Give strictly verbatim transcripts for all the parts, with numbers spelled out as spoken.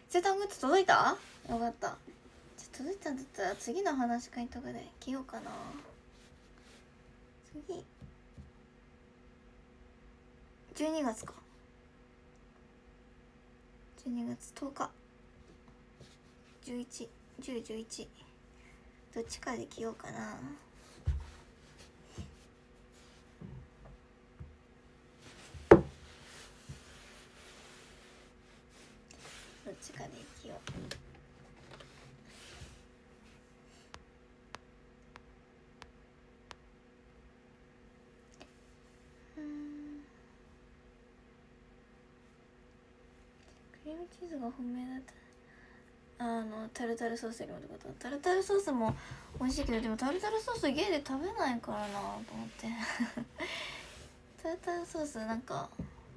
伊勢丹グッズ届いた？よかった。じゃ届いたんだったら次の話し会とかで着ようかな。次じゅうにがつか。じゅうにがつとおか、じゅういち、じゅう、じゅういち、どっちかで着ようかな。どっちかで着よう。うん、クリームチーズが本命だった。あのタルタルソースよりもってこと？タルタルソースも美味しいけど、でもタルタルソース家で食べないからなと思ってタルタルソースなんか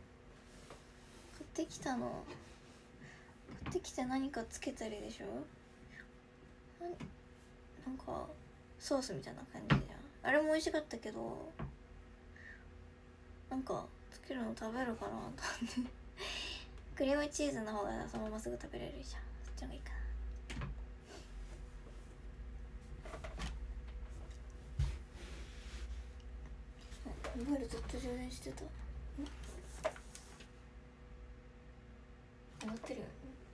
買ってきたの買ってきて何かつけたりでしょ。な, なんかソースみたいな感じじゃん。あれも美味しかったけど、なんかつけるの食べるかなと思ってクリームチーズの方がそのまますぐ食べれるじゃん。そっちの方がいいかな。モバイルずっと充電してた。持ってるよ。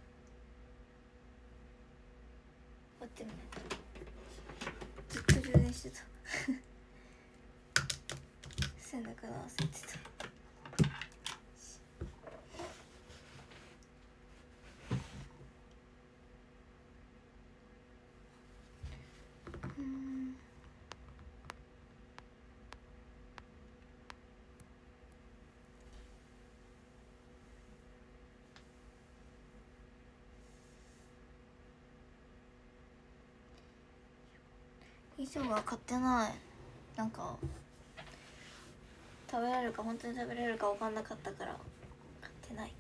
持ってるね。ずっと充電してたせんだから焦ってた。うん、以上は買ってない。なんか食べれるか本当に食べれるか分かんなかったから買ってない。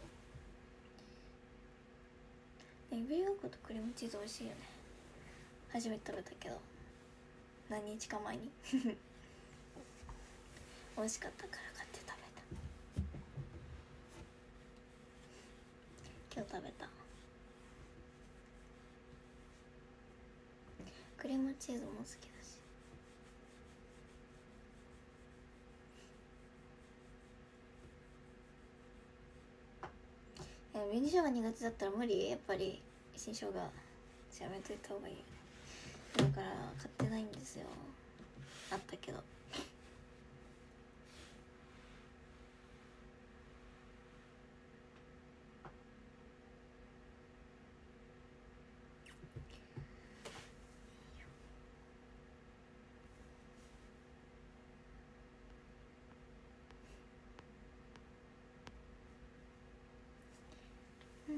エビガコとクリームチーズ美味しいよね。初めて食べたけど何日か前に美味しかったから買って食べた。今日食べた。クリームチーズも好きだし。紅しょうが苦手だったら無理。やっぱり新生姜やめといた方がいいよね。だから買ってないんですよ。あったけどうん。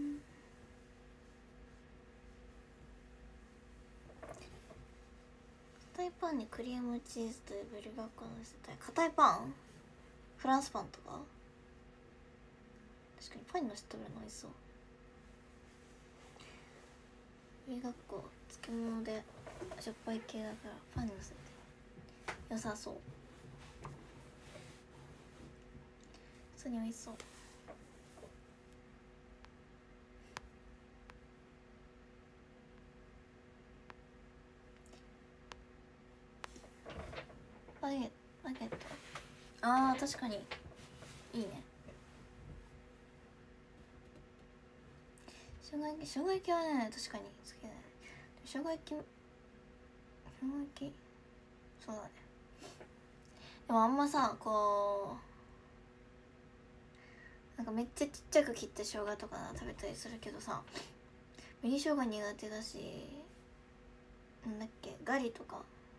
硬いパンにクリームチーズとブリュガッコのせたい。硬いパン？フランスパンとか？確かにパンにのせて食べるの美味しそう。ブリュガッコ漬物でしょっぱい系だからパンにのせて良さそう。普通に美味しそう。バゲバゲット、あー確かにいいね。生姜焼き、生姜焼きはね確かに好きだね。生姜焼き、生姜焼きそうだね。でもあんまさ、こうなんかめっちゃちっちゃく切った生姜とかな食べたりするけどさ、紅生姜苦手だし、なんだっけガリとか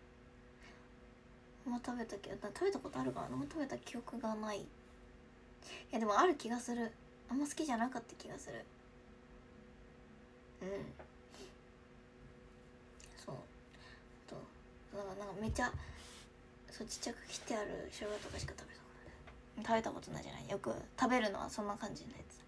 あんま食べたけど、食べたことあるかな。あんま食べた記憶がない。いやでもある気がする。あんま好きじゃなかった気がする。うん、そうとなんかなんかめっちゃそうちっちゃく切ってある生姜とかしか食べたことない。食べたことないじゃない。よく食べるのはそんな感じのやつ。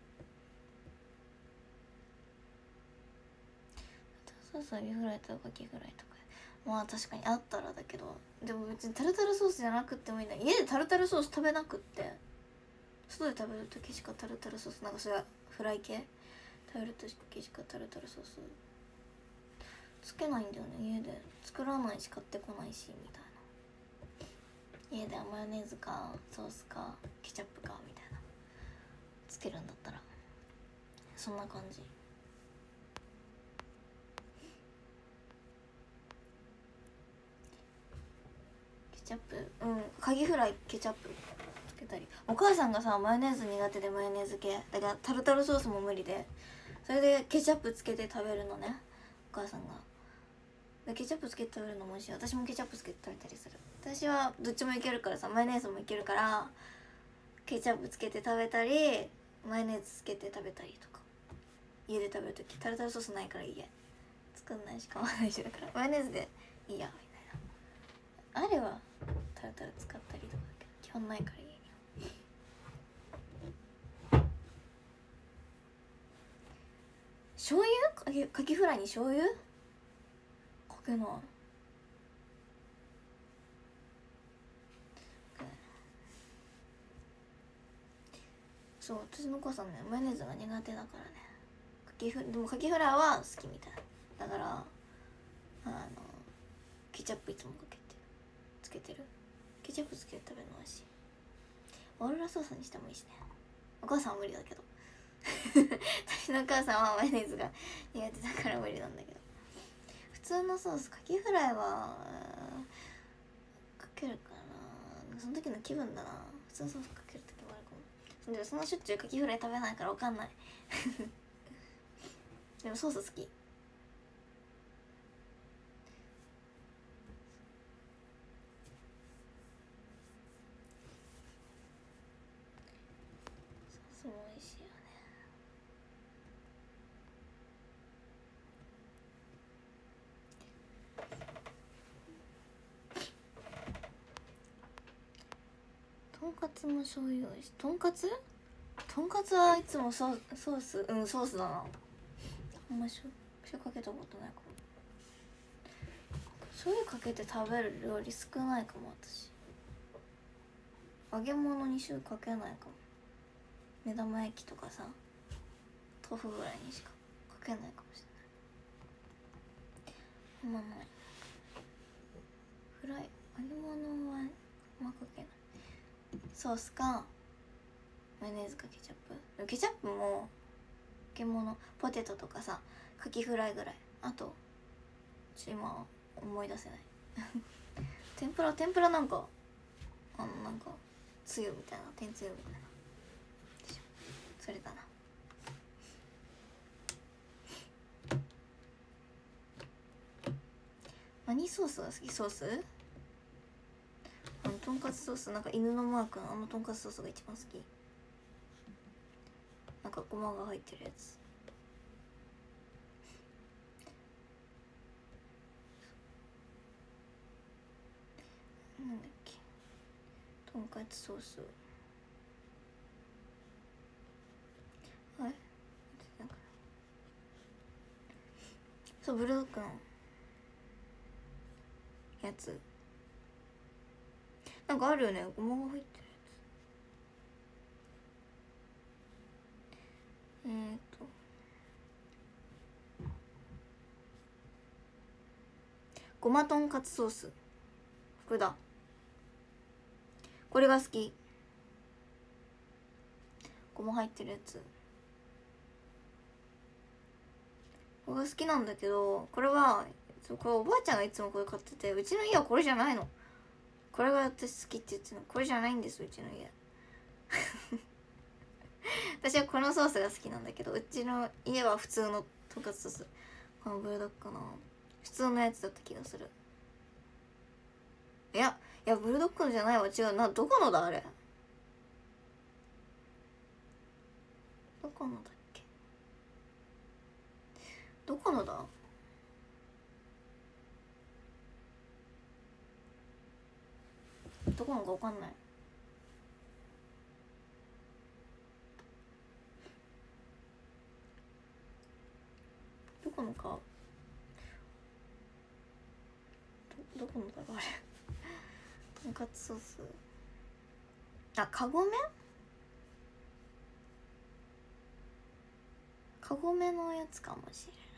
そうそう、ビフライとかカキフライとかまあ確かにあったらだけど、でも別にタルタルソースじゃなくってもいいんだ。家でタルタルソース食べなくって、外で食べる時しかタルタルソースなんかそれはフライ系食食べるときしかタルタルソースつけないんだよね。家で作らないし買ってこないしみたいな。家ではマヨネーズかソースかケチャップかみたいなつけるんだったらそんな感じ。ケチャップ、うんカキフライケチャップつけたり。お母さんがさマヨネーズ苦手でマヨネーズ系だからタルタルソースも無理で、それでケチャップつけて食べるのねお母さんが。でケチャップつけて食べるのも美味しい。私もケチャップつけて食べたりする。私はどっちもいけるからさ、マヨネーズもいけるからケチャップつけて食べたりマヨネーズつけて食べたりとか。家で食べるときタルタルソースないから家作んないし買わないしだからマヨネーズでいいやみたいな。あればタルタル使ったりとかだけど基本ないから家には。醤油かきフライに醤油かけない。そう私のお母さんねマヨネーズが苦手だからね。かきフでもかきフライは好きみたいだから、あのケチャップいつもかけてつけてる。ケチャップつけて食べるの美味しい。オーロラソースにしてもいいしね。お母さんは無理だけど私のお母さんはマヨネーズが苦手だから無理なんだけど、普通のソースかきフライはかけるかな。その時の気分だな。普通のソースかける時もあるかも。でもそんなしょっちゅうかきフライ食べないから分かんないでもソース好き。ソースも美味しいよね。とんかつも醤油美味しい。とんかつとんかつはいつもソソースうんソースだな。あんましょ醤油かけたことないかも。醤油かけて食べる料理少ないかも私。揚げ物に醤油かけないかも。目玉焼きとかさ豆腐ぐらいにしかかけないかもしれない。あんまない。フライ揚げ物はあんまかけない。ソースかマヨネーズかケチャップ。ケチャップも揚げ物ポテトとかさカキフライぐらい。あとちょっと今思い出せない天ぷら天ぷらなんかあのなんかつゆみたいな天つゆみたいなそれだな。何ソースが好き？ソースあのとんかつソースなんか犬のマークのあのとんかつソースが一番好き。なんかごまが入ってるやつ。なんだっけとんかつソースあれなんかそうブルドッグのやつなんかあるよね。ごまが入ってるやつ。えーっとごまとんかつソースこれだ。これが好き。ごま入ってるやつこれが好きなんだけど、これはこれおばあちゃんがいつもこれ買ってて、うちの家はこれじゃないの。これが私好きって言ってるのこれじゃないんです。うちの家私はこのソースが好きなんだけど、うちの家は普通のとんかつソース。このブルドッグの普通のやつだった気がする。いやいやブルドッグのじゃないわ。違うな。どこのだあれ。どこのだっけ。どこのだ。どこのか分かんない。どこのかどどこのだろうあれとんかつソース。あ、カゴメカゴメのやつかもしれない。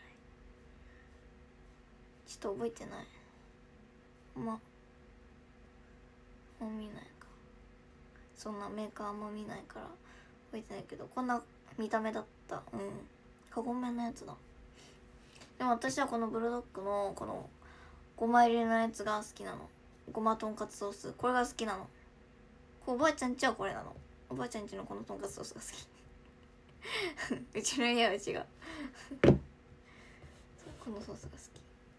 ちょっと覚えてない。まもう見ないか、そんなメーカーあんま見ないから覚えてないけど、こんな見た目だった。うん、カゴメのやつだ。でも私はこのブルドッグのこのごま入りのやつが好きなの。ごまとんかつソース、これが好きなの。おばあちゃんちはこれなの。おばあちゃんちのこのとんかつソースが好きうちの家は違うこのソースが好き。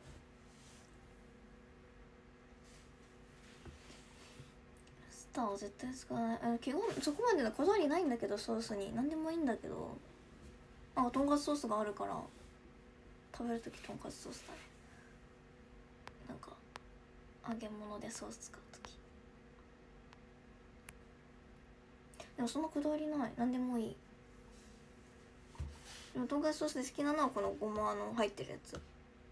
スターは絶対使わない。あ、基本そこまでのこだわりないんだけど、ソースに何でもいいんだけど、あ、とんかつソースがあるから食べるときとんかつソースだね。なんか揚げ物でソース使うとき。でもそんなこだわりない。何でもいい。でもとんかつソースで好きなのはこのごまの入ってるやつ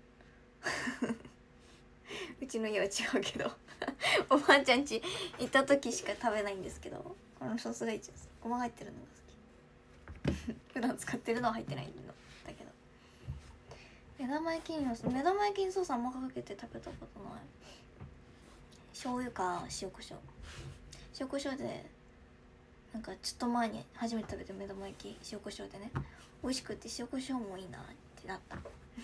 うちの家は違うけどおばあちゃん家行った時しか食べないんですけど、このソースが一番ごま入ってるのが好き普段使ってるのは入ってないのだけど。目玉焼きに目玉焼きにソースあんまかけて食べたことない。醤油か塩コショウ、塩コショウでなんかちょっと前に初めて食べた目玉焼き塩コショウでね、美味しくて塩コショウもいいなってなった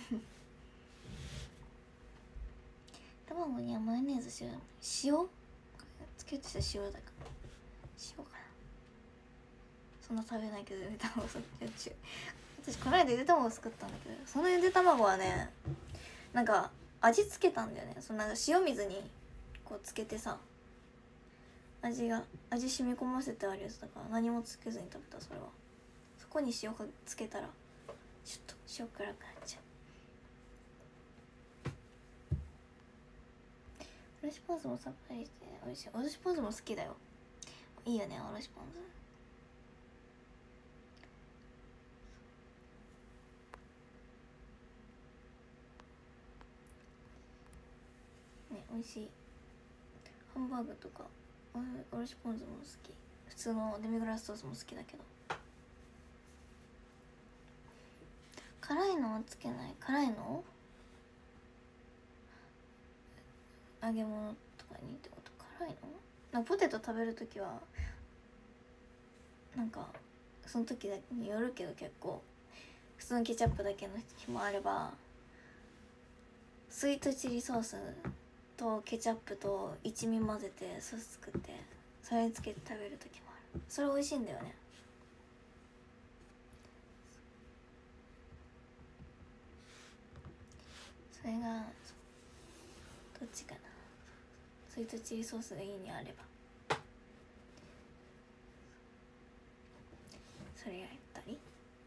卵にはマヨネーズ塩塩つけてた塩だから塩かな。そんな食べないけどゆで卵そっち私この間ゆで卵作ったんだけど、そのゆで卵はねなんか味付けたんだよね。そのなんか塩水にこうつけてさ、味が味染み込ませてあるやつだから何もつけずに食べた。それはそこに塩かつけたらちょっと塩辛くなっちゃう。おろしポン酢もさっぱりして美味しい。おろしポン酢も好きだよ。いいよねおろしポン酢ね、美味しい。ハンバーグとかおろしポン酢も好き。普通のデミグラスソースも好きだけど、辛いのはつけない。辛いの揚げ物とかにってこと。辛いのなんかポテト食べるときはなんかその時だけによるけど、結構普通のケチャップだけの日もあれば、スイートチリソースとケチャップと一味混ぜてソース作ってそれにつけて食べる時もある。それ美味しいんだよね。それがどっちかな。スイートチリソースが家にあればそれやったり、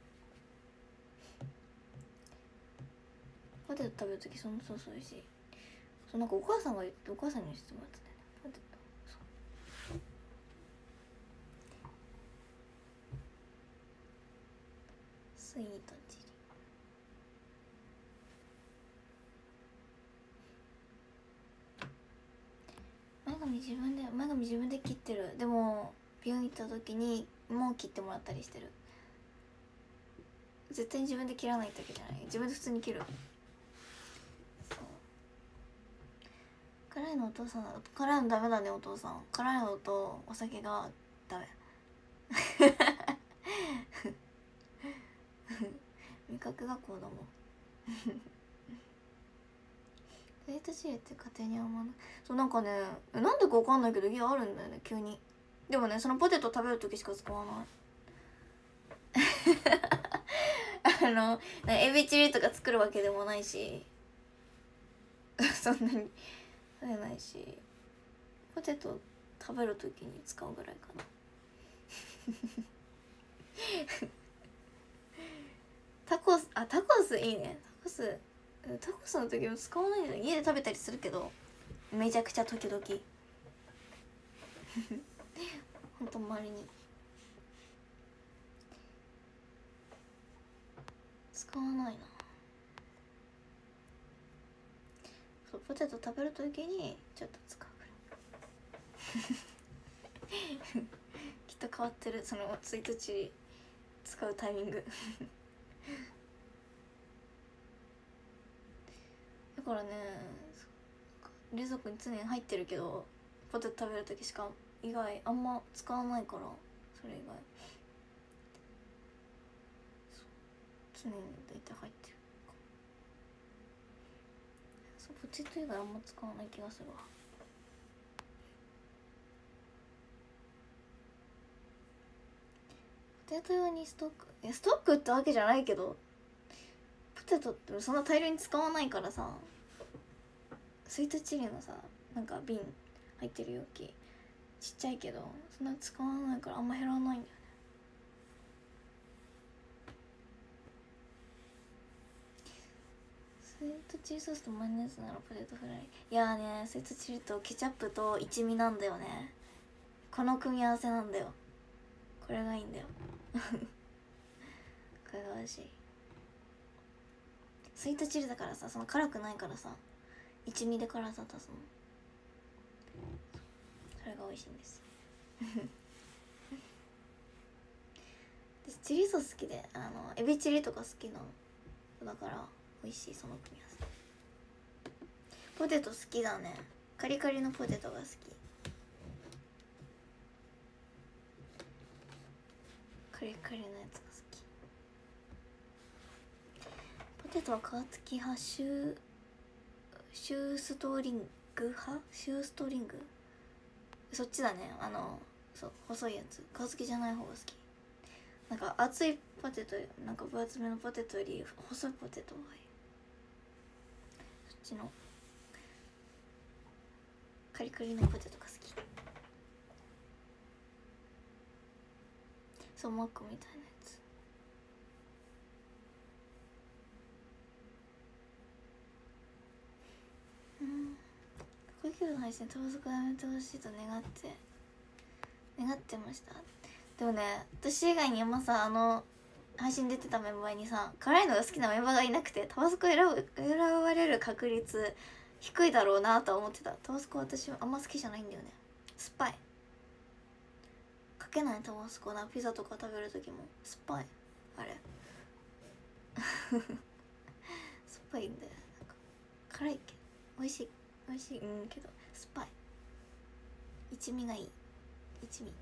ポテト食べるときそのソース美味しい。そうなんかお母さんが言ってお母さんにしてもらってたよね。ポテトそうスイートチリ前髪自分で前髪自分で切ってる。でも美容院行った時にもう切ってもらったりしてる。絶対に自分で切らないってわけじゃない。自分で普通に切る。そう辛いのお父さん辛いのダメだねお父さん。辛いのとお酒がダメ味覚学校だもんスイートチリって家庭にあんまない。そうなんかねなんでかわかんないけど家あるんだよね急に。でもねそのポテト食べる時しか使わないあのエビチリとか作るわけでもないしそんなに食べないし、ポテト食べる時に使うぐらいかなタコスあタコスいいね。タコスタコスの時も使わないんだよ。家で食べたりするけどめちゃくちゃ時々ほんと周りに使わないな。そうポテト食べる時にちょっと使うぐらいきっと変わってるそのスイートチリ使うタイミングだからね、冷蔵庫に常に入ってるけどポテト食べる時しか以外あんま使わないから、それ以外常に大体入ってる。そう、ポテト以外あんま使わない気がするわ。ポテト用にストック、いやストックってわけじゃないけど、ポテトってそんな大量に使わないからさ、スイートチリのさなんか瓶入ってる容器ちっちゃいけどそんな使わないからあんま減らないんだよね。スイートチリソースとマヨネーズならポテトフライ。いやーね、スイートチリとケチャップと一味なんだよね。この組み合わせなんだよ。これがいいんだよこれが美味しい。スイートチリだからさ、その辛くないからさ、一味で辛さ足すの。それが美味しいんです私チリソース好きで、あのエビチリとか好きなのだから美味しい、その組み合わせ。ポテト好きだね。カリカリのポテトが好き。カリカリのやつが好き。ポテトは皮付き派、シューシューストリング派、シューストリング、そっちだね。あのそう細いやつ、皮付きじゃない方が好き。なんか厚いポテト、なんか分厚めのポテトより細いポテトがいい。そっちのカリカリのポテトが好き。そう、マックみたいなやつ。うん、小池の配信タバスコやめてほしいと願って願ってました。でもね、私以外にもさ、あの配信出てたメンバーにさ、辛いのが好きなメンバーがいなくて、タバスコ選ぶ選ばれる確率低いだろうなとは思ってた。タバスコ私あんま好きじゃないんだよね。酸っぱい。かけないタバスコな。ピザとか食べる時も酸っぱい。あれ酸っぱいんだよ。なんか辛いけど美味しい、美味しいうんけど酸っぱい。一味がいい。一味、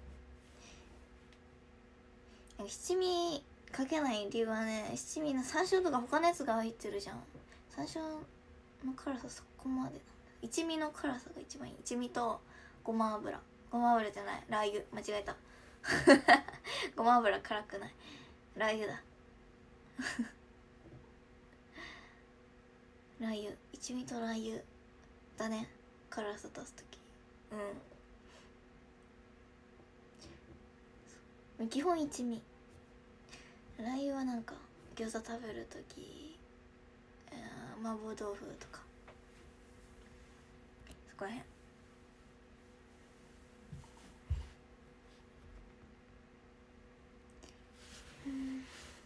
七味かけない理由はね、七味の山椒とか他のやつが入ってるじゃん。山椒の辛さそこまでなんだ。一味の辛さが一番いい。一味とごま油、ごま油じゃない、ラー油、間違えたごま油辛くない、ラー油だラー油、一味とラー油だね、辛さ足すとき。うん、基本一味。ラー油はなんか餃子食べるとき、えー、麻婆豆腐とかそこらへん。うん、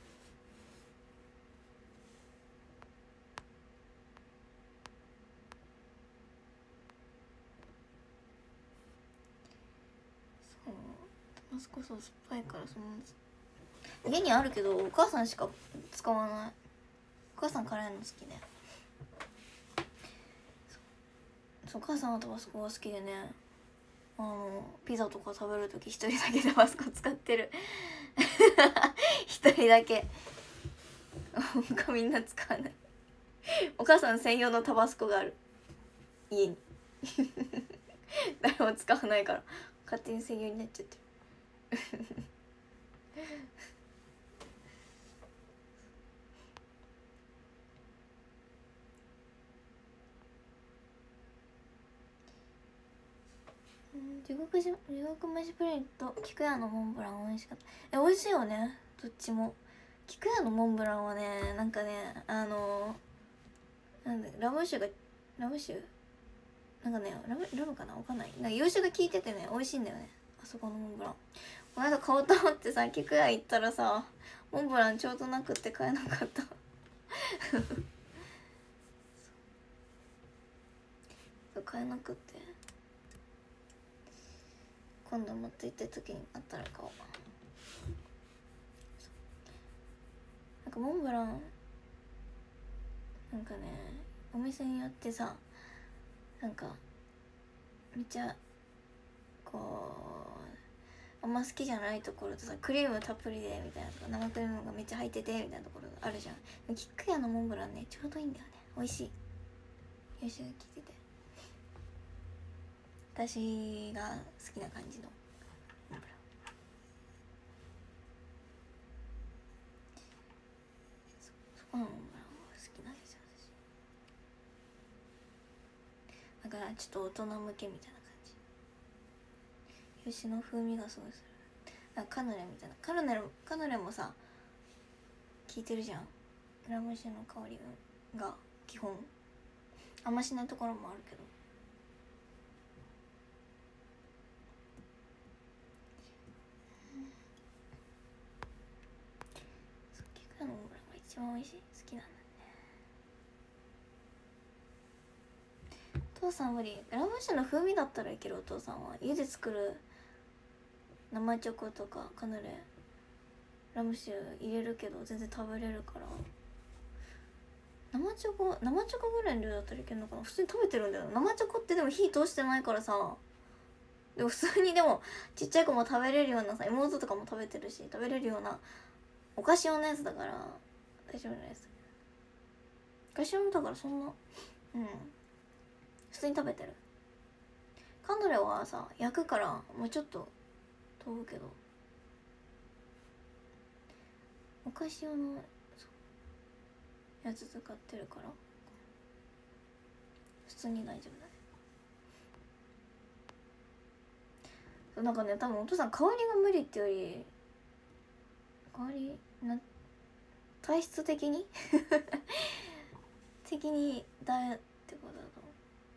そう、タバスコソース酸っぱいからその家にあるけどお母さんしか使わない。お母さん辛いの好きで、そう、お母さんはタバスコが好きでね、あのピザとか食べるとき一人だけタバスコ使ってる一人だけ他みんな使わないお母さん専用のタバスコがある家に誰も使わないから勝手に専用になっちゃってる地獄じ地獄蒸しプリンと菊屋のモンブラン美味しかった。え、美味しいよね、どっちも。菊屋のモンブランはね、なんかね、あのなんだラム酒がラム酒なんかね、ラムラムかな、わかんない。なんか洋酒が効いててね、美味しいんだよね、あそこのモンブラン。この間買おうと思ってさ、菊屋行ったらさ、モンブランちょうどなくって買えなかった買えなくって、今度持って行った時にあったら買おう。なんかかモンブランなんかねお店によってさなんかめっちゃこうあんま好きじゃないところとさクリームたっぷりでみたいなとか生クリームがめっちゃ入っててみたいなところがあるじゃん。キック屋のモンブランねちょうどいいんだよね。美味しい。よしが聞いてて私が好きな感じのモンブラン。そ, そこのモンブランは好きなんですよ私。だからちょっと大人向けみたいな感じ。吉の風味がすごいする。カヌレみたいなカヌレカヌレもさ効いてるじゃん。ラム酒の香りが基本あんましないところもあるけどそうキクラのモンブランが一番美味しい好きなんだね。お父さん無理。ラム酒の風味だったらいける。お父さんは家で作る生チョコとかカヌレラム酒入れるけど全然食べれるから。生チョコ生チョコぐらいの量だったらいけるのかな。普通に食べてるんだよ。生チョコってでも火通してないからさ。でも普通にでもちっちゃい子も食べれるようなさ妹とかも食べてるし食べれるようなお菓子用のやつだから大丈夫なやつ。お菓子用だからそんなうん普通に食べてる。カヌレはさ焼くからもうちょっと飛ぶけどお菓子用のやつ使ってるから普通に大丈夫だね。なんかね多分お父さん香りが無理ってより香りな体質的に的にダメってことだと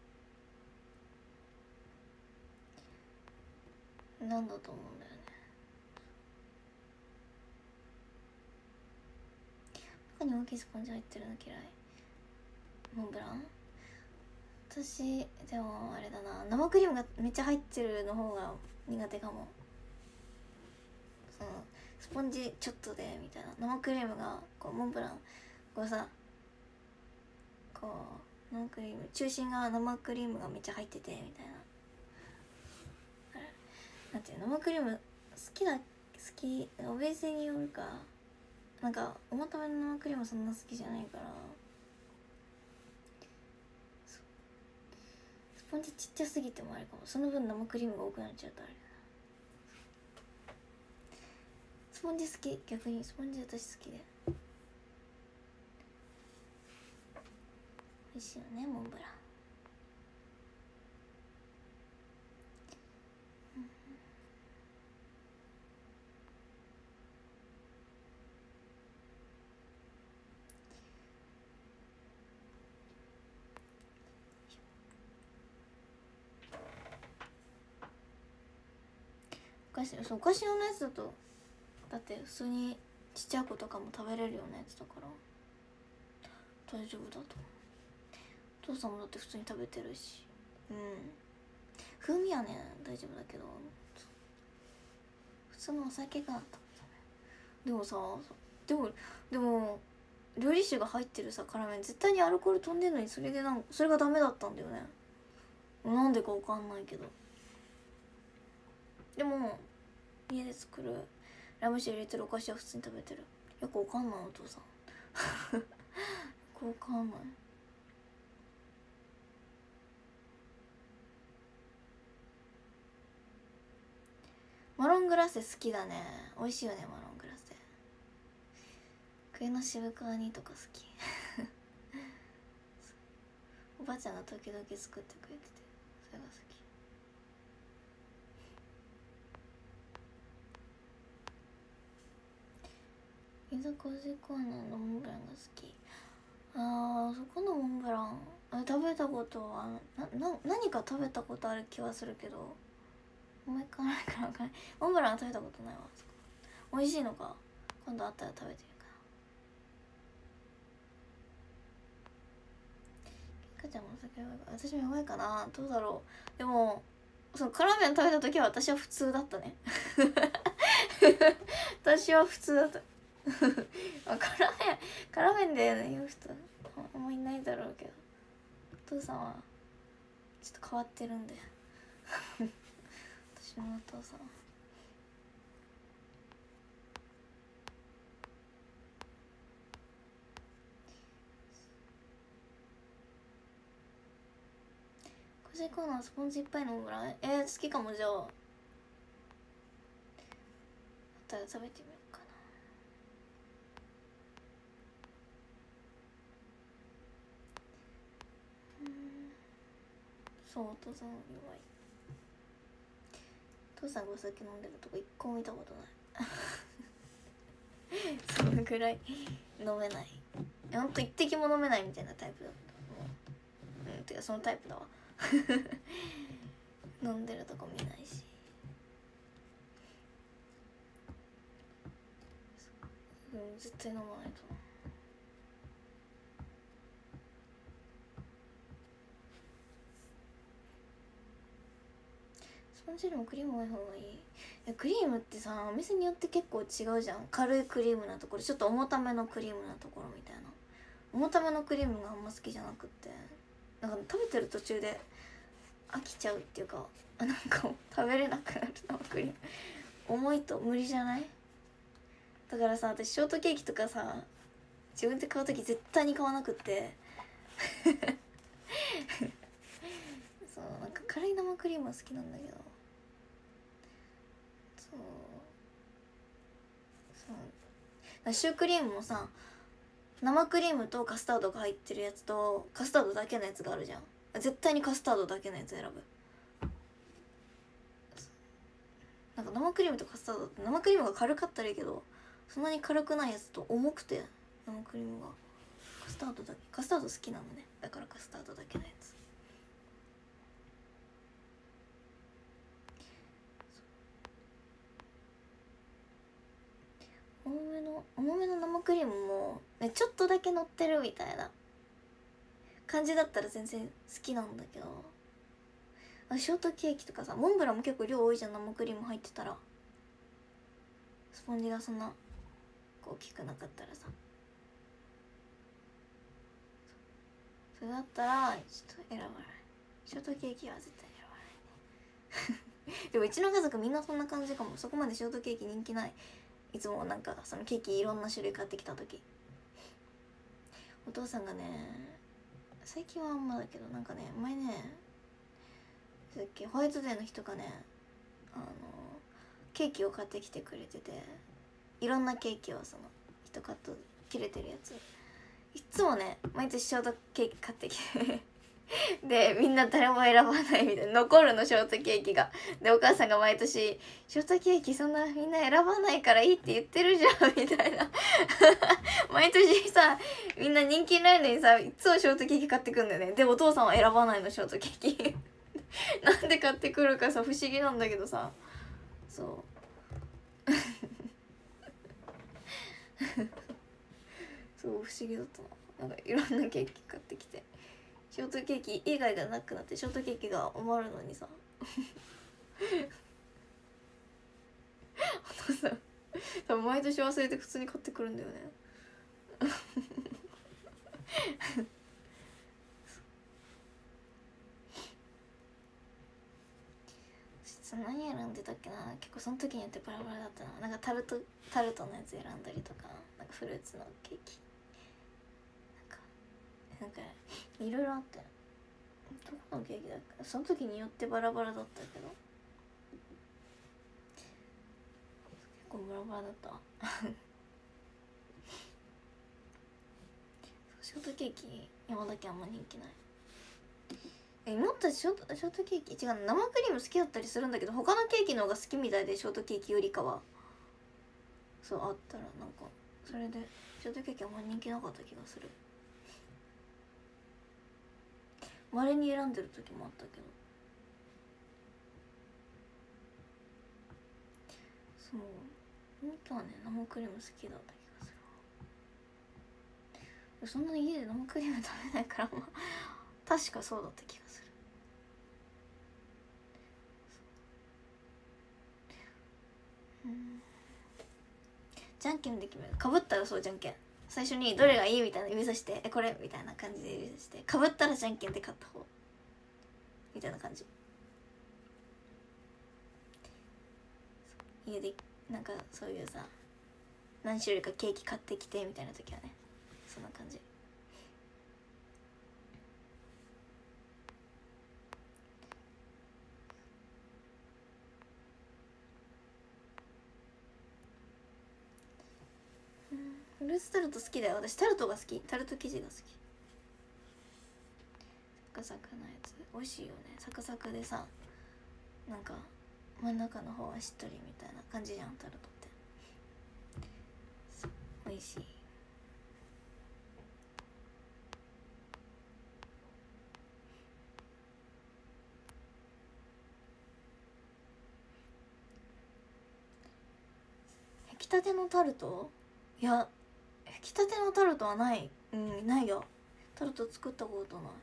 思う。なんだと思うんだよね。中に大きいスポンジ入ってるの嫌い。モンブラン私でもあれだな生クリームがめっちゃ入ってるの方が苦手かも。そのスポンジちょっとでみたいな生クリームがこうモンブランこうさこう生クリーム中心が生クリームがめっちゃ入っててみたいなあれなんていう生クリーム好きだ好きお店によるかなんか重ための生クリームそんな好きじゃないからスポンジちっちゃすぎてもあれかも。その分生クリームが多くなっちゃうとあれスポンジ好き。逆にスポンジ私好きで美味しいよねモンブラン。お菓子そうお菓子用のやつだとだって普通にちっちゃい子とかも食べれるようなやつだから大丈夫だと思う。お父さんもだって普通に食べてるしうん風味はね大丈夫だけど普通のお酒がでもさでもでも料理酒が入ってるさ辛麺絶対にアルコール飛んでるのにそれでなんかそれがダメだったんだよね。なんでかわかんないけどでも家で作るラム酒入れてるお菓子は普通に食べてる。よくわかんないお父さんよくわかんない。マロングラッセ好きだね。美味しいよねマロングラッセ。冬の渋皮煮とか好きおばあちゃんが時々作ってくれててそれが好き。銀座コージーコーナーのモンブランが好き。あーそこのモンブランあ食べたことはなな何か食べたことある気はするけど思い浮かないから分からない。モンブランは食べたことないわ。美味しいのか今度あったら食べてみるかな。かちゃんもお酒弱いか私も弱いかなどうだろう。でもその辛麺食べた時は私は普通だったね私は普通だった。 あ、辛麺辛麺で言う人あんまいないだろうけど、お父さんはちょっと変わってるんで私のお父さんは。個人コーナースポンジいっぱい飲むぐらいえー、好きかも。じゃああったら食べてみようかな。うん、そう、お父さん弱い。お父さんがお酒飲んでるとこ一個も見たことないそのぐらい飲めない。ほんと一滴も飲めないみたいなタイプだった。うん、てかそのタイプだわ飲んでるとこ見ないし。うん、絶対飲まないと。スポンジよりもクリーム多い方がいい。えクリームってさお店によって結構違うじゃん。軽いクリームなところ、ちょっと重ためのクリームなところみたいな。重ためのクリームがあんま好きじゃなくって、なんか食べてる途中で飽きちゃうっていうか、あなんか食べれなくなる生クリーム重いと無理じゃない？だからさ私ショートケーキとかさ自分で買う時絶対に買わなくってそうなんか軽い生クリームは好きなんだけど、そうそうシュークリームもさ生クリームとカスタードが入ってるやつとカスタードだけのやつがあるじゃん。絶対にカスタードだけのやつ選ぶ。なんか生クリームとカスタードって生クリームが軽かったらいいけど、そんなに軽くないやつと重くて生クリームがカスタードだけカスタード好きなのね。だからカスタードだけのやつ。重めの重めの生クリームも、ね、ちょっとだけ乗ってるみたいな感じだったら全然好きなんだけど、あショートケーキとかさモンブランも結構量多いじゃん。生クリーム入ってたらスポンジがそんな大きくなかったらさ、それだったらちょっと選ばない。ショートケーキは絶対選ばないねでもうちの家族みんなそんな感じかも。そこまでショートケーキ人気ない。いつもなんかそのケーキいろんな種類買ってきた時お父さんがね、最近はあんまだけどなんかね前ねさっきホワイトデーの日とかねあのケーキを買ってきてくれてて、いろんなケーキをその一カット切れてるやついつもね毎年ショートケーキ買ってきてでみんな誰も選ばないみたいな、残るのショートケーキが。でお母さんが毎年ショートケーキそんなみんな選ばないからいいって言ってるじゃんみたいな毎年さみんな人気ないのにさいつもショートケーキ買ってくんだよね。でお父さんは選ばないのショートケーキなんで買ってくるかさ不思議なんだけどさ、そうそう不思議だったな。なんかいろんなケーキ買ってきてショートケーキ以外がなくなってショートケーキが余るのにさお父さん多分毎年忘れて普通に買ってくるんだよね何選んでたっけな。結構その時によってバラバラだったな。なんかタルトタルトのやつ選んだりとか、なんかフルーツのケーキなんかなんかいろいろあったよ。どこのケーキだっけ。その時によってバラバラだったけど結構バラバラだったショートケーキ山だけあんま人気ない。えもっとショートショートケーキ違う、生クリーム好きだったりするんだけど他のケーキの方が好きみたいで、ショートケーキよりかは。そうあったらなんかそれでショートケーキあんま人気なかった気がする。稀に選んでる時もあったけど、そう本当はね生クリーム好きだった気がする。そんな家で生クリーム食べないからまあ確かそうだった気がする。うんじゃんけんで決める。かぶったらそうじゃんけん、最初にどれがいいみたいな指さして、えこれみたいな感じで指さして、かぶったらじゃんけんで勝った方みたいな感じ。家でなんかそういうさ、何種類かケーキ買ってきてみたいな時はね、そんな感じ。フルーツタルト好きだよ。私タルトが好き。タルト生地が好き。サクサクのやつ美味しいよね。サクサクでさ、なんか真ん中の方はしっとりみたいな感じじゃん、タルトって。美味しい。焼きたてのタルト？いや、焼きたてのタルトはない。うん、ないよ。タルト作ったことない。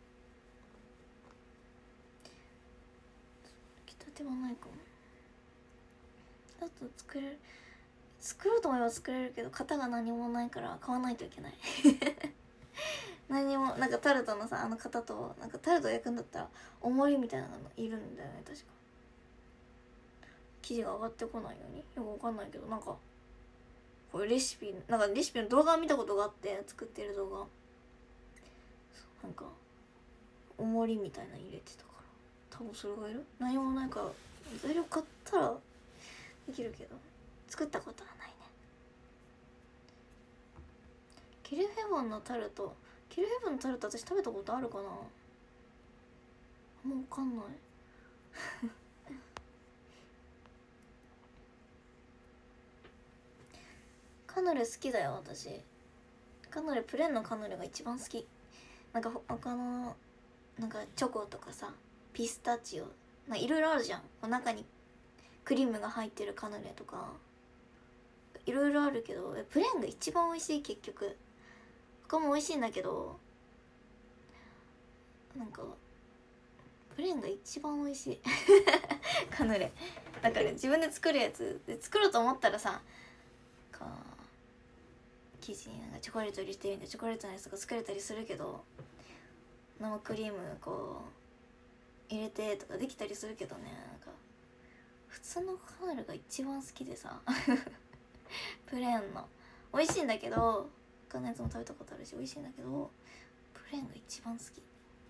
焼きたてはないかも。タルト作れる、作ろうと思えば作れるけど、型が何もないから買わないといけない何もなんかタルトのさ、あの型と、なんかタルト焼くんだったら重りみたいなのいるんだよね、確か。生地が上がってこないように、よくわかんないけど、なんかこれレシピ、なんかレシピの動画を見たことがあって、作ってる動画、なんか重りみたいなの入れてたから、多分それがいる。何もないから材料買ったらできるけど作ったことはないね。キルフェボンのタルト、キルフェボンのタルト私食べたことあるかな。もう分かんないカヌレ好きだよ私。カヌレ、プレーンのカヌレが一番好き。なんか他のなんかチョコとかさ、ピスタチオ、いろいろあるじゃん。中にクリームが入ってるカヌレとかいろいろあるけど、プレーンが一番美味しい。結局他も美味しいんだけど、なんかプレーンが一番美味しいカヌレだから自分で作るやつで、作ろうと思ったらさ、こう生地になんかチョコレート入れてみたいなチョコレートのやつとか作れたりするけど、生クリームこう入れてとかできたりするけどね、なんか普通のカヌレが一番好きでさプレーンの美味しいんだけど、他のやつも食べたことあるし美味しいんだけど、プレーンが一番好き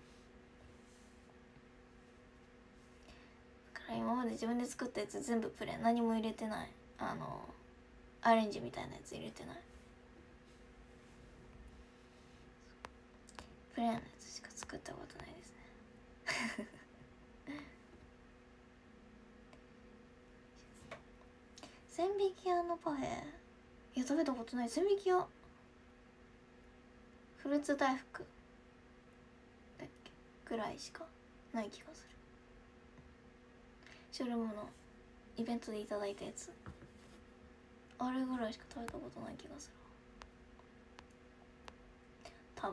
だから、今まで自分で作ったやつ全部プレーン、何も入れてない。あのアレンジみたいなやつ入れてない。プレーンのやつしか作ったことないですね千匹屋のパフェ、いや食べたことない。千匹屋フルーツ大福だっけぐらいしかない気がする。ショルムのイベントでいただいたやつ、あれぐらいしか食べたことない気がする多分。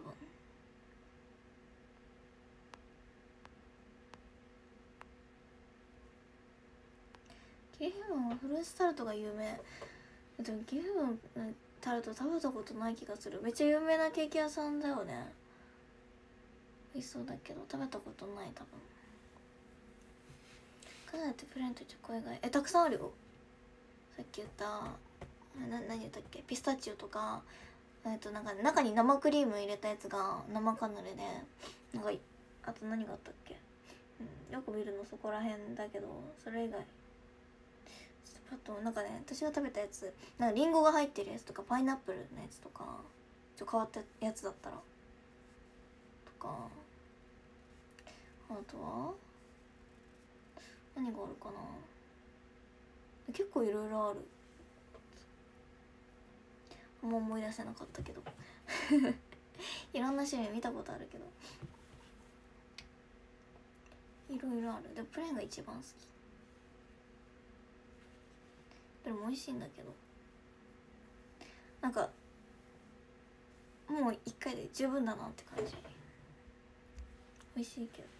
キーフェボンはフルーツタルトが有名。でもキーフェボンのタルト食べたことない気がする。めっちゃ有名なケーキ屋さんだよね。美味しそうだけど食べたことない多分。カナダってプレーンとチョコ以外えたくさんあるよ。さっき言ったな何言ったっけ、ピスタチオとか、えっとなんか中に生クリーム入れたやつが生カヌレで、なんかあと何があったっけ、うん、よく見るのそこら辺だけど、それ以外あとなんかね、私が食べたやつなんかリンゴが入ってるやつとか、パイナップルのやつとか、ちょっと変わったやつだったらとか、あとは何があるかな、結構いろいろある。あんま思い出せなかったけどいろんな種類見たことあるけどいろいろある。でプレーンが一番好き。でも美味しいんだけど、なんかもう一回で十分だなって感じ。美味しいけど、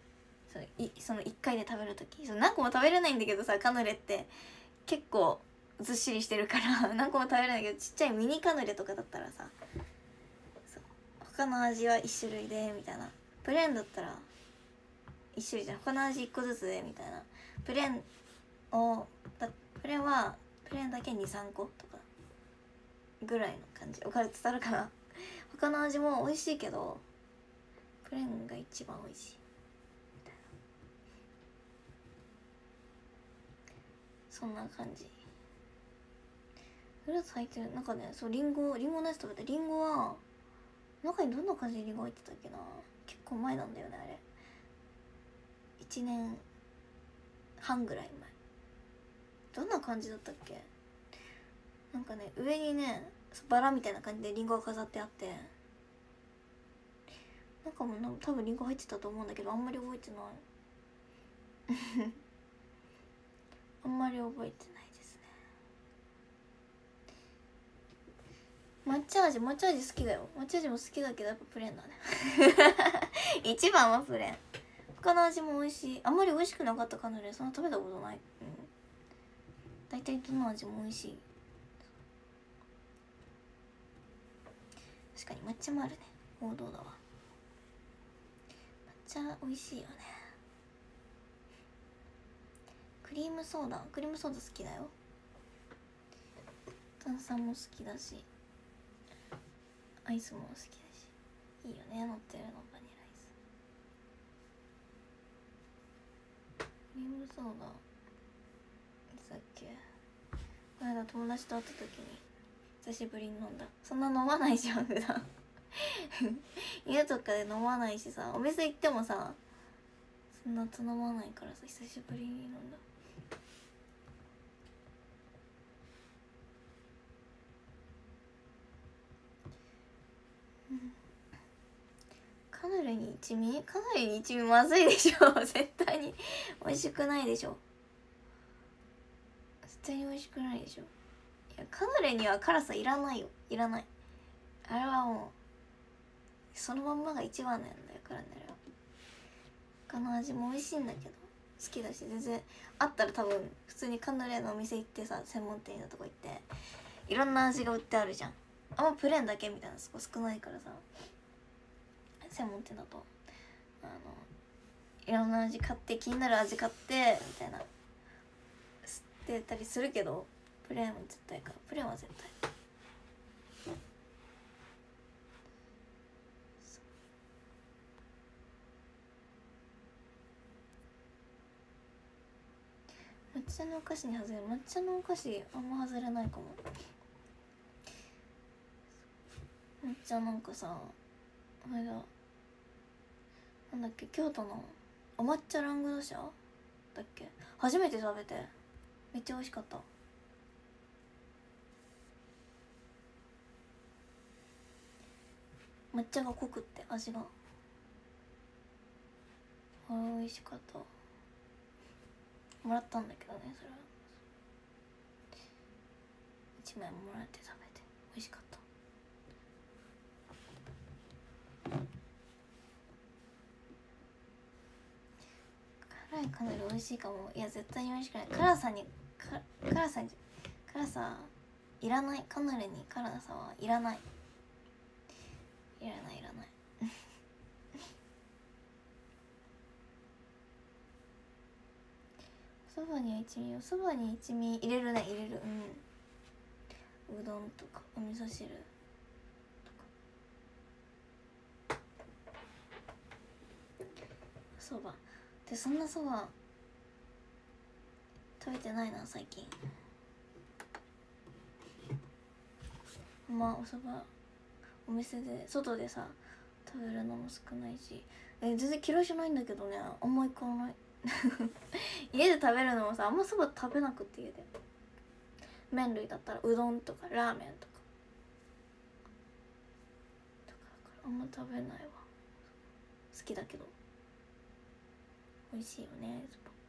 そのいその一回で食べるとき、その何個も食べれないんだけどさ、カヌレって結構ずっしりしてるから何個も食べれないけど、ちっちゃいミニカヌレとかだったらさ、そう他の味は一種類でみたいな。プレーンだったら一種類じゃん、他の味一個ずつでみたいな。プレーンをだプレーンはプレーンだけにさんことかぐらいの感じ。おかる伝わるかな。他の味も美味しいけどプレーンが一番美味しいみたいな、そんな感じ。フルーツ入ってる。なんかね、そうリンゴリンゴのやつ食べて、リンゴは中にどんな感じでリンゴ入ってたっけな。結構前なんだよねあれ。いちねんはんぐらい前。どんな感じだったっけ。なんかね、上にねバラみたいな感じでリンゴが飾ってあって、なんかもう多分リンゴ入ってたと思うんだけど、あんまり覚えてないあんまり覚えてないですね。抹茶味抹茶味好きだよ。抹茶味も好きだけどやっぱプレーンだね一番はプレーン。他の味も美味しい。あんまり美味しくなかったカヌレそんな食べたことない。うん、大体どの味も美味しい。確かに抹茶もあるね、王道だわ。抹茶美味しいよね。クリームソーダクリームソーダ好きだよ。炭酸も好きだしアイスも好きだし、いいよね乗ってるのバニラアイス。クリームソーダいつだっけ、この間友達と会った時に久しぶりに飲んだ。そんな飲まないじゃん普段家とかで飲まないしさ、お店行ってもさそんな頼まないからさ、久しぶりに飲んだ。うん、カヌレに一味カヌレに一味まずいでしょ絶対に美味しくないでしょ。絶対に美味しくないでしょ。いやカヌレには辛さいらないよ、いらない。あれはもうそのまんまが一番なんだよからね。あれは他の味も美味しいんだけど好きだし、全然あったら多分普通にカヌレのお店行ってさ、専門店のとこ行っていろんな味が売ってあるじゃん。あんまプレーンだけみたいなそこ少ないからさ、専門店だとあのいろんな味買って気になる味買ってみたいな吸ってたりするけど、プレーンは絶対かプレーンは絶対。抹茶のお菓子に外れる。抹茶のお菓子あんま外れないかも。抹茶なんかさ、あれだなんだっけ、京都のお抹茶ラングドシャだっけ、初めて食べてめっちゃ美味しかった。抹茶が濃くって味があれ美味しかった。もらったんだけどね、それはいちまいもらって食べて美味しかった。辛いカヌレ美味しいかも。いや絶対に美味しくない。辛さにか辛さに辛さいらない。カヌレに辛さはいらないいらないいらないおそばには一味おそばに一味入れるね、入れる。うん、うどんとかお味噌汁とかそばで、そんなそば食べてないな最近。まあおそばお店で外でさ食べるのも少ないし、え全然嫌いじゃないんだけどね、あんま行かない家で食べるのもさあんまそば食べなくて、家で麺類だったらうどんとかラーメンとかとかだからあんま食べないわ。好きだけど美味しいよねそば。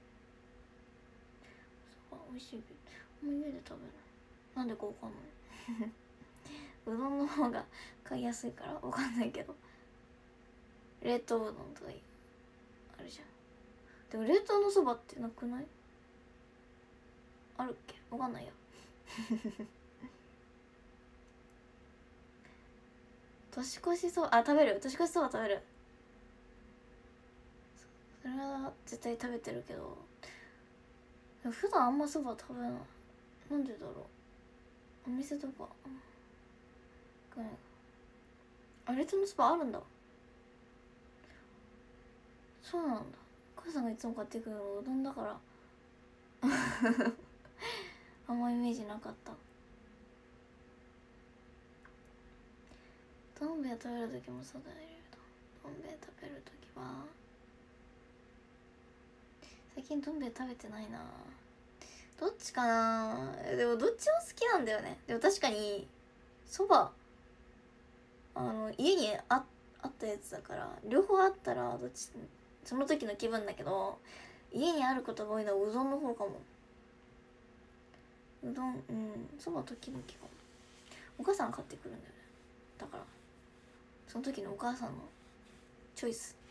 そば美味しいけどあんま家で食べない。なんでかわかんないうどんの方が買いやすいからわかんないけど、冷凍うどんとかあるじゃん。でも冷凍のそばってなくない？あるっけ？わかんないや。 年越しそば、あ、食べる。年越しそば食べる。それは絶対食べてるけど、普段あんまそば食べない。なんでだろう。お店とかあれとのそばあるんだ。そうなんだ。お母さんがいつも買ってくるのうどんだからあんまイメージなかった。どん兵衛食べる時もそうだよ。どん兵衛食べる時は最近どん兵衛食べてないな。どっちかな。でもどっちも好きなんだよね。でも確かにそばあの家に あ, あったやつだから両方あったらどっちその時の気分だけど、家にあることが多いのはうどんの方かも。うどん、うん、そば時々かも。お母さん買ってくるんだよね。だからその時のお母さんのチョイス。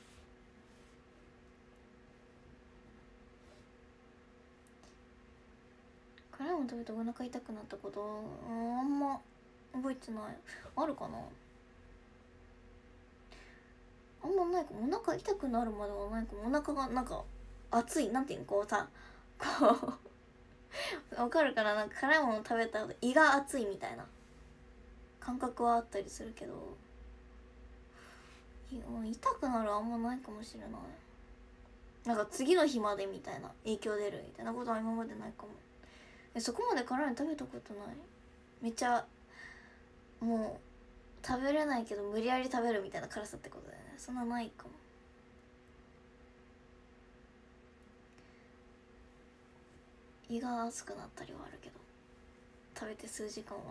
辛いもの食べてお腹痛くなったこと、うん、あんま覚えてない。あるかな。あんまないかも。お腹痛くなるまではないかも。お腹がなんか熱い、なんていうの、こうさ、こうわかるかな。なんか辛いもの食べた後胃が熱いみたいな感覚はあったりするけど、痛くなるあんまないかもしれない。なんか次の日までみたいな影響出るみたいなことは今までないかも。え、そこまで辛いの食べたことない。めっちゃもう食べれないけど無理やり食べるみたいな辛さってことだよね。そんなないかも。胃が熱くなったりはあるけど、食べて数時間は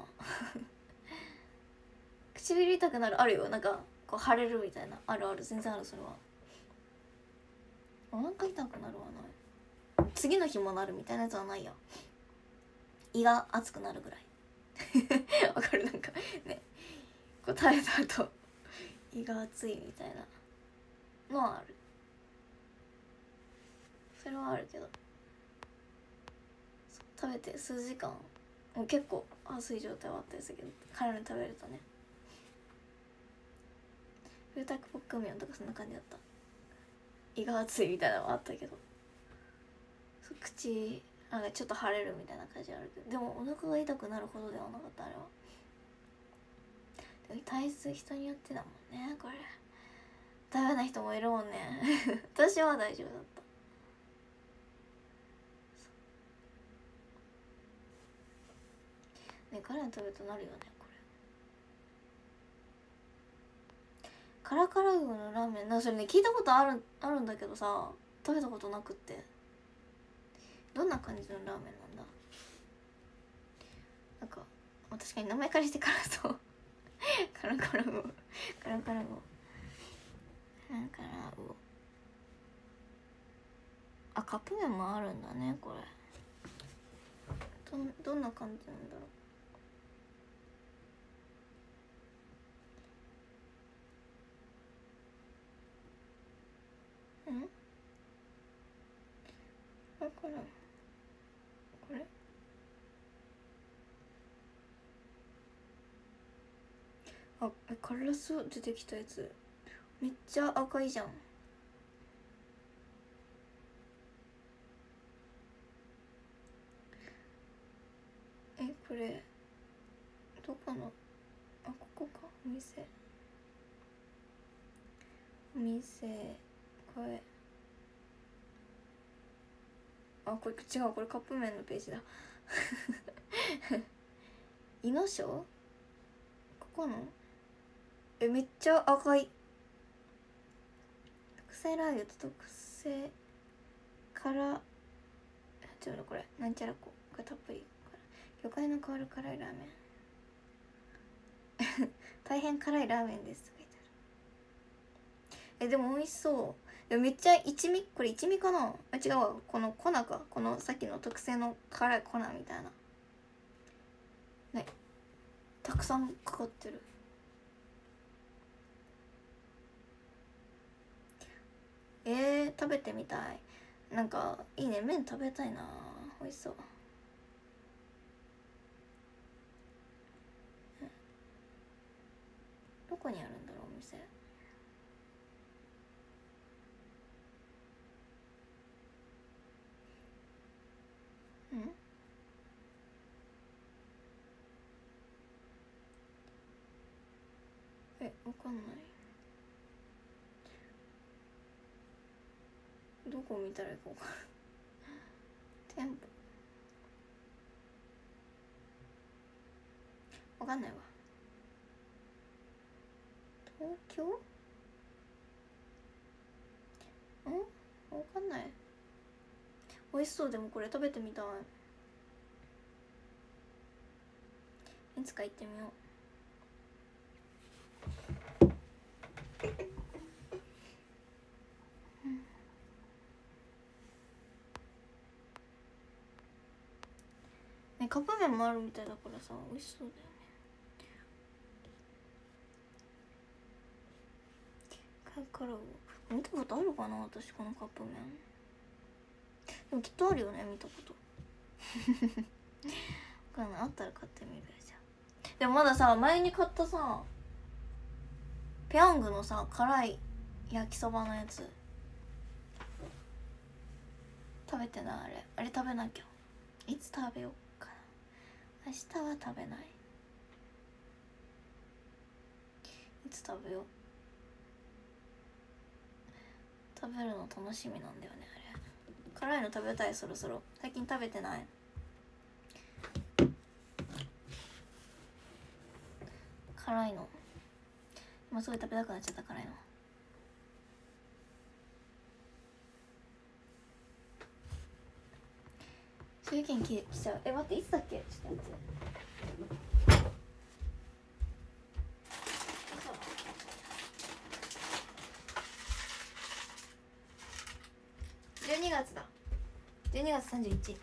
唇痛くなるあるよ。なんかこう腫れるみたいな、あるある、全然ある。それはお腹痛くなるはない。次の日もなるみたいなやつはないや。胃が熱くなるぐらいわかる。なんかね、こう食べた後胃が熱いみたいなのはある。それはあるけど、食べて数時間もう結構熱い状態はあったりするけど、辛いの食べるとね。フータクポックミョンとかそんな感じだった。胃が熱いみたいなのはあったけど、口なんかちょっと腫れるみたいな感じあるけど、でもお腹が痛くなるほどではなかった。あれはでも体質人によってだもんね。これ食べない人もいるもんね私は大丈夫だった。ね、辛いの食べるとなるよね。これカラカラウオのラーメン、なそれね聞いたことあるあるんだけどさ、食べたことなくって。どんな感じのラーメンなんだ。なんか確かに名前からして辛そうカラカラウオカラカラウオカラカラウオ。あ、カップ麺もあるんだね。これどんどんな感じなんだろう。んこれかな。これあ、え、カラス出てきたやつめっちゃ赤いじゃん。え、これどこの、あ、ここか。お店お店これ、あ、これ違う。これカップ麺のページだイノショここの、え、めっちゃ赤い。特製ラー油と特製辛ちょっとこれなんちゃらこがたっぷり魚介の香る辛いラーメン大変辛いラーメンですとか言ってある。え、でも美味しそう。でもめっちゃ一味、これ一味かな。あ、違うわ。この粉か。このさっきの特製の辛い粉みたいなね、たくさんかかってる。えー、食べてみたい。なんかいいね。麺食べたいな。美味しそう。 にあるんだろうお店。うんえ、わかんない。どこ見たらいいか分からん店舗わかんないわ。東京？ん？わかんない。美味しそう。でもこれ食べてみたい。いつか行ってみよう。ね、カップ麺もあるみたいだからさ、美味しそうだよね。カラオ見たことあるかな私このカップ麺。でもきっとあるよね、見たこと分かんない。あったら買ってみるじゃん。でもまださ、前に買ったさペヤングのさ辛い焼きそばのやつ食べてない。あれあれ食べなきゃ。いつ食べようかな。明日は食べない。いつ食べよう。食べるの楽しみなんだよね。あれ辛いの食べたい。そろそろ最近食べてない。辛いの今すごい食べたくなっちゃった。辛いの手裏剣来ちゃう。え待って、いつだっけ。ちょっと待って。じゅうにがつだ。じゅうにがつさんじゅういち。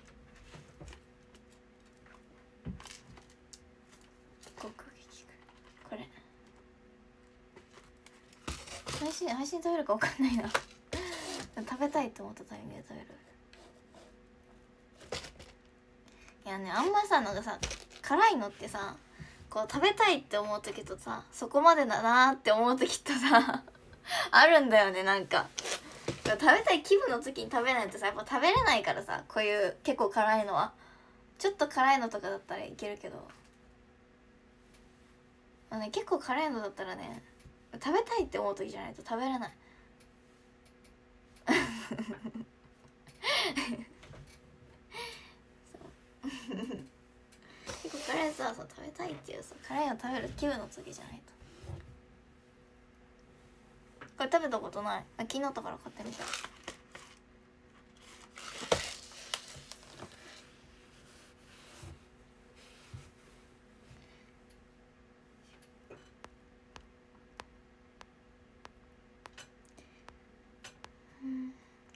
これ配信配信食べるか分かんないな食べたいと思ったタイミングで食べる。いやね、あんまさ、なんかさ辛いのってさこう食べたいって思う時とさそこまでだなって思う時とさあるんだよね。なんか食べたい気分の時に食べないとさやっぱ食べれないからさ、こういう結構辛いのは。ちょっと辛いのとかだったらいけるけど、まあね、結構辛いのだったらね食べたいって思う時じゃないと食べれない結構辛いさ、そう食べたいっていうさ辛いの食べる気分の時じゃないと。これ食べたことない。あ、気になったから買ってみた。うん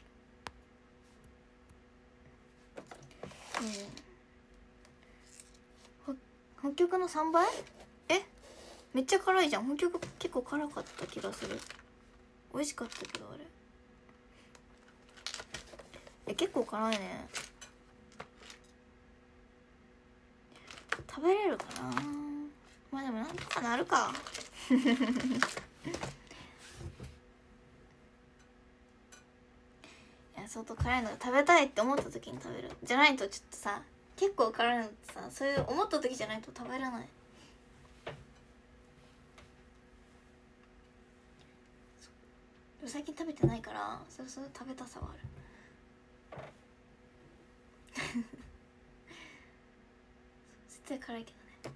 うん、北極のさんばい？えめっちゃ辛いじゃん。北極結構辛かった気がする。美味しかったけどあれえ結構辛いね。食べれるかな。まあでもなんとかなるかいや相当辛いのが食べたいって思った時に食べる。じゃないとちょっとさ結構辛いのってさそういう思った時じゃないと食べれない。最近食べてないからそれそれ食べたさはある絶対辛いけどね。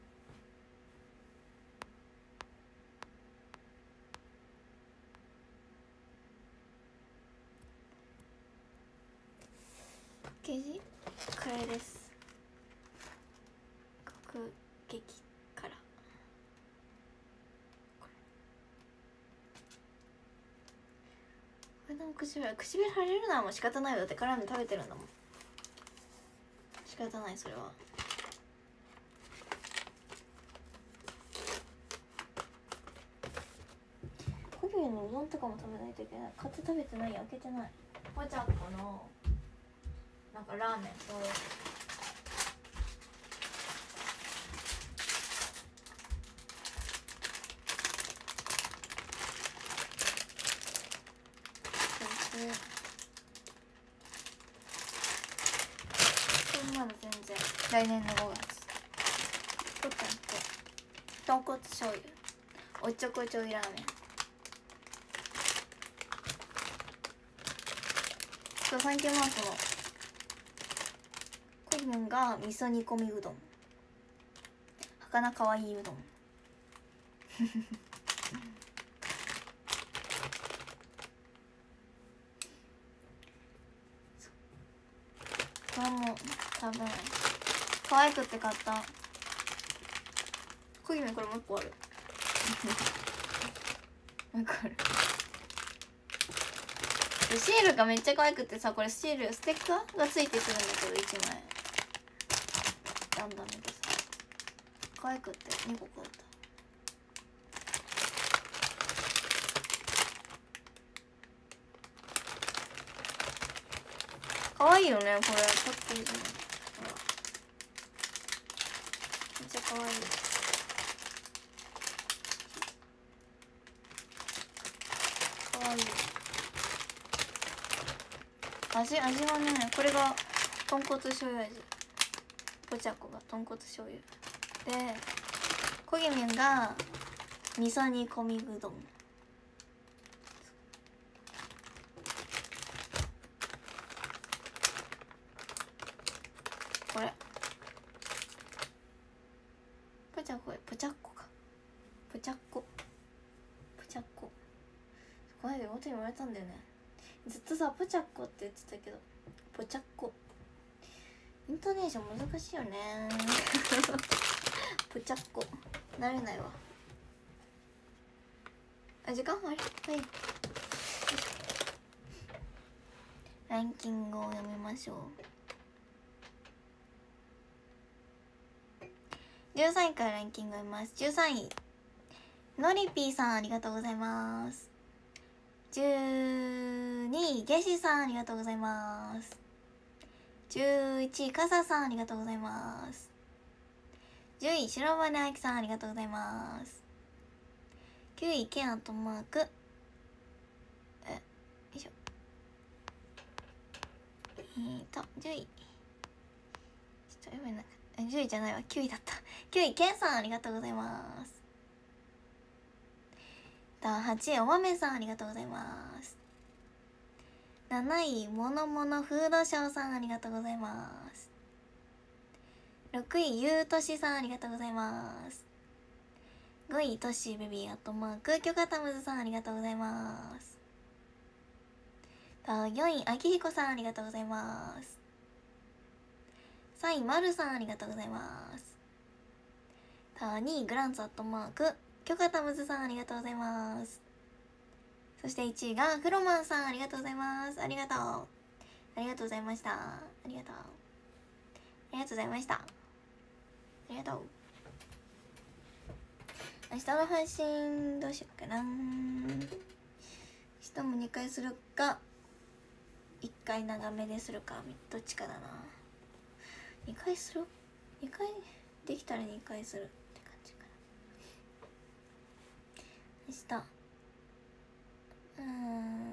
パッケージカレーです。国激辛。これでも唇唇腫れるのはもう仕方ないよ。だって辛いの食べてるんだもん。仕方ないそれは。コビのうどんとかも食べないといけない。買って食べてない。開けてない。ポチャッコのなんかラーメンとこれまだ全然来年のごがつ。とったんって豚骨醤油おっちょこちょいラーメン。そう、サンキューマークのコインが味噌煮込みうどん、儚かわいいうどんこれも多分可愛くって買った。コインこれもう一個あるもう一個ある。シールがめっちゃ可愛くてさ、これシールステッカーがついてくるんだけどいちまいランダムでさ可愛くってにこ買った。可愛いよねこれ、パッケージもほらめっちゃ可愛い。可愛い味。味はね、これが豚骨醤油味、ポチャコが豚骨醤油で、コギミンが味噌煮込みうどん。これポチャコ、ポチャッコか、ポチャッコポチャッコ。この間妹に言われたんだよね、ずっとさポチャッコって言ってたけどポチャッコ。イントネーション難しいよねポチャッコ慣れないわ。あ、時間あれ、はい。ランキングを読みましょう。じゅうさんいからランキングを読みます。じゅうさんいのりぴーさんありがとうございます。じゅうにいゲシさんありがとうございます。じゅういちいかささんありがとうございます。じゅうい白羽あきさんありがとうございます。きゅういケアントマーク、えよいしょ、えーとじゅういちょっと読めなかった、じゅういじゃないわ、きゅういだった。きゅういケンさんありがとうございます。はちいお豆さんありがとうございます。なないものものフードショーさんありがとうございます。ろくいゆうとしさんありがとうございます。ごいトシベビーアットマークキョカタムズさんありがとうございます。よんいあきひこさんありがとうございます。さんいまるさんありがとうございます。にいグランツアットマークキョカタムズさんありがとうございます。そしていちいがフロマンさんありがとうございます。ありがとうありがとうございました。ありがとうありがとうございました。ありがとう。明日の配信どうしようかな。明日もにかいするかいっかい長めでするかどっちかだな。にかいする、にかいできたらにかいするって感じかな。明日うーん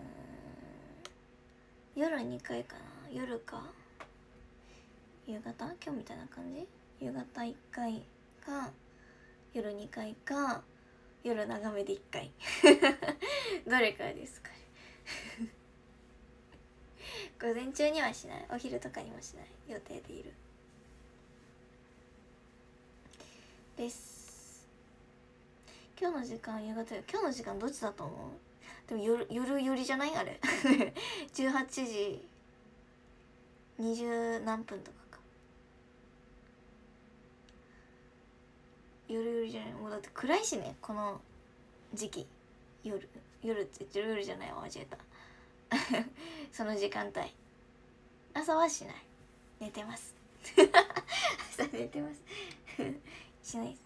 夜にかいかな。夜か夕方、今日みたいな感じ。夕方いっかいか夜にかいか夜長めでいっかいどれかですかね午前中にはしない、お昼とかにもしない予定でいるです。今日の時間夕方よ。今日の時間どっちだと思う？でも夜夜寄りじゃないあれじゅうはちじにじゅう何分とかか。夜寄りじゃない、もうだって暗いしねこの時期。夜夜って言ってる夜じゃないわ、間違えたその時間帯。朝はしない、寝てます朝寝てますしないです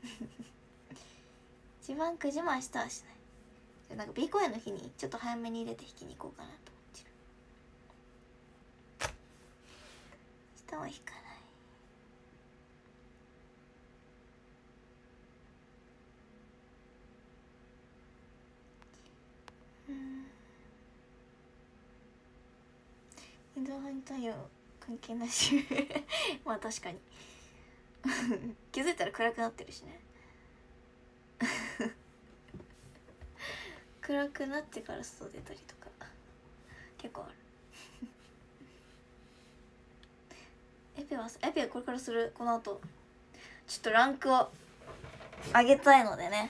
一番くじも明日はしない。じゃなんか B 公演の日にちょっと早めに入れて弾きに行こうかなと思ってる。明日は弾かない。うん上半太陽関係なしまあ確かに気づいたら暗くなってるしね暗くなってから外出たりとか結構あるエペはエペはこれからする。この後ちょっとランクを上げたいのでね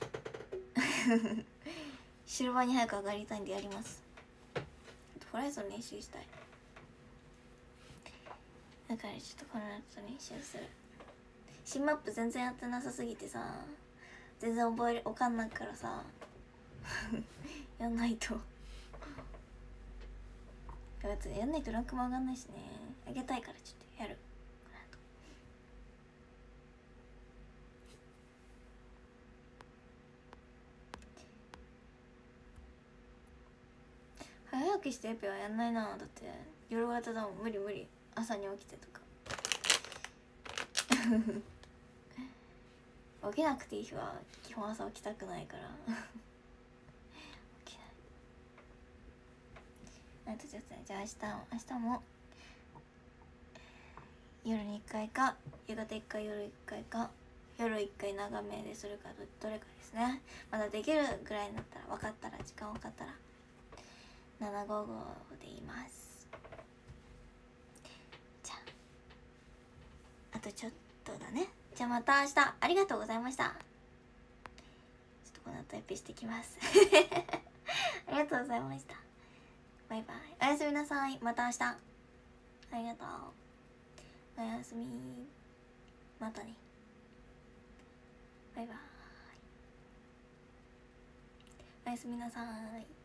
シルバーに早く上がりたいんでやります。ホライゾン練習したい。だからちょっとこの後練習する。新マップ全然やってなさすぎてさ、全然覚えわかんないからさやんないとやんないとランクも上がんないしね。上げたいからちょっとやる。早起きしてエペはやんないな。だって夜型だもん。無理無理。朝に起きてとか起きなくていい日は基本朝起きたくないから起きない。あとちょっとね、じゃあ明日明日も夜にいっかいか夕方いっかい夜いっかいか夜いっかい長めでするか ど, どれかですね。まだできるぐらいになったら、分かったら時間分かったらななごーごーで言います。じゃああとちょっとだね。じゃあまた明日。ありがとうございました。ちょっとこの後エピしてきますありがとうございました。バイバイ。おやすみなさい。また明日。ありがとう。おやすみ。またね。バイバイ。おやすみなさい。